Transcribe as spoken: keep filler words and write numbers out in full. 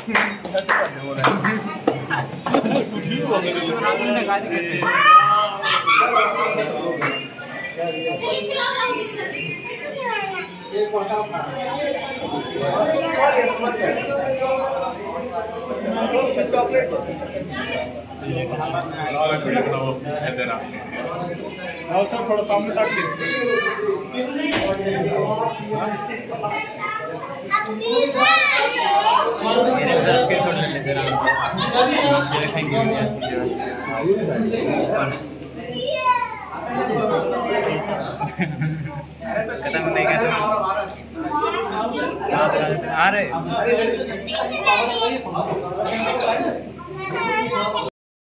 Rahul sir थोड़ा सामने तक खत्म नहीं कर आ रहे